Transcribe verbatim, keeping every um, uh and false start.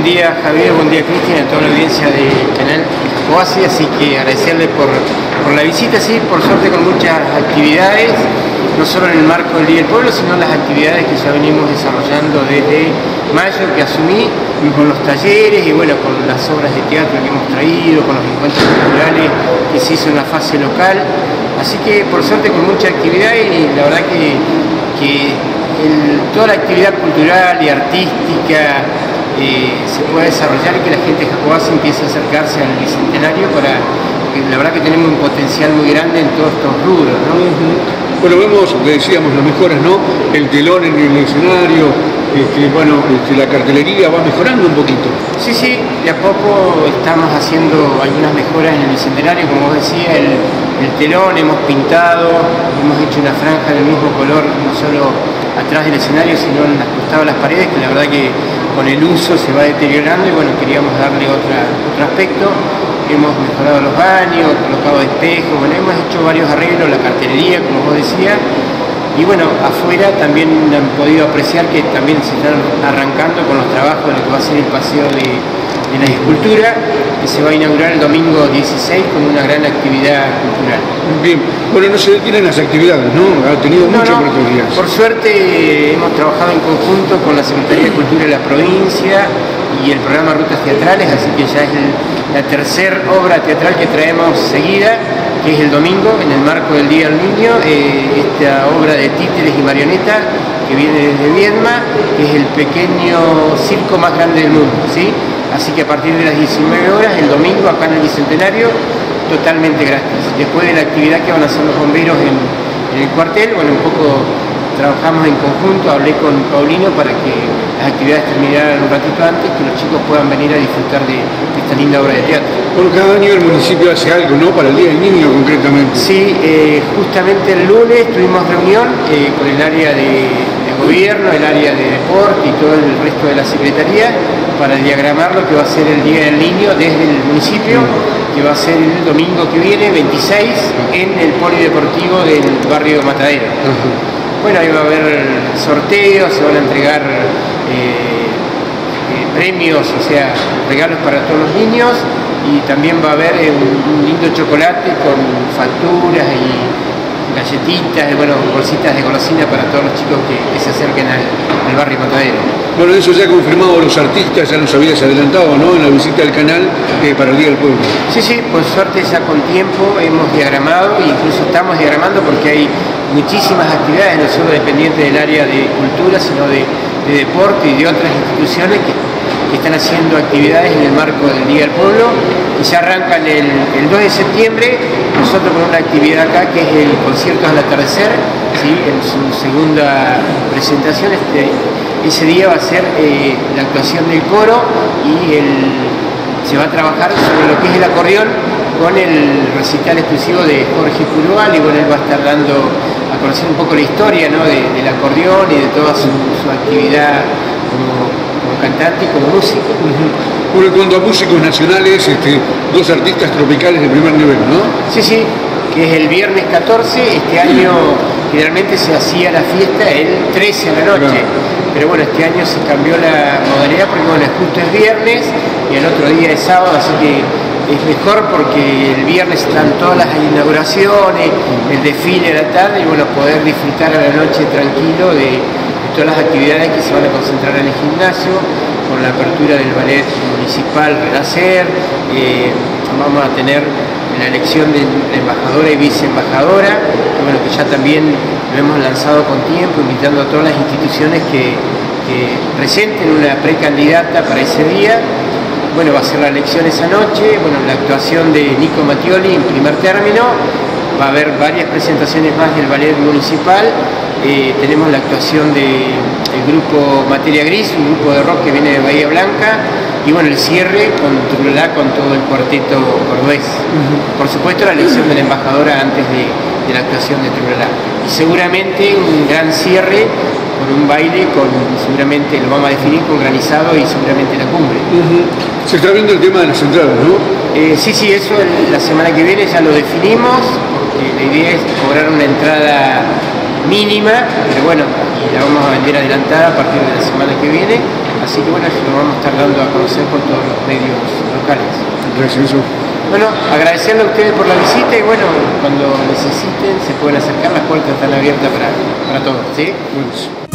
día Javier, buen día Cristian, a toda la audiencia del canal Oasis, así que agradecerle por, por la visita, sí, por suerte con muchas actividades, no solo en el marco del Día del Pueblo, sino las actividades que ya venimos desarrollando desde mayo que asumí, con los talleres y bueno, con las obras de teatro que hemos traído, con los encuentros culturales que se hizo en la fase local, así que por suerte con mucha actividad y la verdad que, que el, toda la actividad cultural y artística eh, se pueda desarrollar y que la gente de Jacobazi empiece a acercarse al Bicentenario para, porque la verdad que tenemos un potencial muy grande en todos estos rubros, ¿no? Uh-huh. Bueno, vemos, le decíamos, las mejoras, ¿no? El telón en el escenario, este, bueno, este, la cartelería va mejorando un poquito. Sí, sí, de a poco estamos haciendo algunas mejoras en el Bicentenario, como vos decías, el, el telón, hemos pintado, hemos hecho una franja del mismo color, no solo atrás del escenario, sino en las costados de las paredes, que la verdad que con el uso se va deteriorando y bueno, queríamos darle otra, otro aspecto. Hemos mejorado los baños, colocado espejos, bueno, hemos hecho varios arreglos, la cartelería, como vos decías, y bueno, afuera también han podido apreciar que también se están arrancando con los trabajos de lo que va a ser el paseo de, de la escultura, que se va a inaugurar el domingo dieciséis con una gran actividad cultural. Bien, bueno, no se detienen las actividades, ¿no? Ha tenido no, muchas no, oportunidades. Por suerte hemos trabajado en conjunto con la Secretaría de Cultura de la provincia y el programa Rutas Teatrales, así que ya es el, la tercera obra teatral que traemos seguida, que es el domingo, en el marco del Día del Niño, eh, esta obra de títeres y marionetas que viene desde Viedma, que es el pequeño circo más grande del mundo, ¿sí? Así que a partir de las diecinueve horas, el domingo, acá en el Bicentenario, totalmente gratis. Después de la actividad que van a hacer los bomberos en, en el cuartel, bueno, un poco trabajamos en conjunto, hablé con Paulino para que las actividades terminaran un ratito antes, que los chicos puedan venir a disfrutar de, de esta linda obra de teatro. Bueno, cada año el municipio hace algo, ¿no? Para el Día del Niño concretamente. Sí, eh, justamente el lunes tuvimos reunión eh, con el área de, de gobierno, el área de deporte y todo el resto de la secretaría para diagramar lo que va a ser el Día del Niño desde el municipio, que va a ser el domingo que viene, veintiséis, en el polideportivo del barrio Matadero. Uh-huh. Bueno, ahí va a haber sorteos, se van a entregar eh, eh, premios, o sea, regalos para todos los niños y también va a haber eh, un, un lindo chocolate con facturas y galletitas, y, bueno, bolsitas de golosina para todos los chicos que, que se acerquen al, al barrio Matadero. Bueno, eso ya ha confirmado los artistas, ya nos habías adelantado, ¿no? En la visita al canal eh, para el Día del Pueblo. Sí, sí, por suerte ya con tiempo hemos diagramado, incluso estamos diagramando porque hay muchísimas actividades, no solo dependientes del área de cultura, sino de, de deporte y de otras instituciones que, que están haciendo actividades en el marco del Día del Pueblo y ya arrancan el, el dos de septiembre, nosotros con una actividad acá que es el concierto al atardecer, ¿sí? En su segunda presentación, este, ese día va a ser eh, la actuación del coro y el, se va a trabajar sobre lo que es el acordeón con el recital exclusivo de Jorge Curual y bueno, él va a estar dando a conocer un poco la historia, ¿no? de, del acordeón y de toda su, su actividad como, como cantante y como músico. Uh-huh. Bueno, cuando a músicos nacionales, este, dos artistas tropicales de primer nivel, ¿no? Sí, sí, que es el viernes catorce, este año generalmente se hacía la fiesta el trece a la noche, claro. Pero bueno, este año se cambió la modalidad porque bueno, justo es viernes y el otro día es sábado, así que es mejor porque el viernes están todas las inauguraciones, el desfile a la tarde y bueno, poder disfrutar a la noche tranquilo de, de todas las actividades que se van a concentrar en el gimnasio, con la apertura del ballet municipal Renacer, eh, vamos a tener la elección de embajadora y viceembajadora, que bueno, que ya también lo hemos lanzado con tiempo, invitando a todas las instituciones que, que presenten una precandidata para ese día. Bueno, va a ser la elección esa noche, bueno, la actuación de Nico Mattioli en primer término, va a haber varias presentaciones más del ballet municipal, eh, tenemos la actuación del grupo Materia Gris, un grupo de rock que viene de Bahía Blanca, y bueno, el cierre con Trulala, con todo el cuarteto cordobés. Uh-huh. Por supuesto, la elección de la embajadora antes de, de la actuación de Trulala. Y seguramente un gran cierre con un baile, con seguramente lo vamos a definir con granizado y seguramente la cumbre. Uh-huh. Se está viendo el tema de las entradas, ¿no? Eh, sí, sí, eso el, la semana que viene ya lo definimos, porque la idea es cobrar una entrada mínima, pero bueno, y la vamos a vender adelantada a partir de la semana que viene. Así que bueno, eso lo vamos a estar dando a conocer por todos los medios locales. Gracias. Bueno, agradecerle a ustedes por la visita y bueno, cuando necesiten se pueden acercar, las puertas están abiertas para, para todos, ¿sí? Bueno.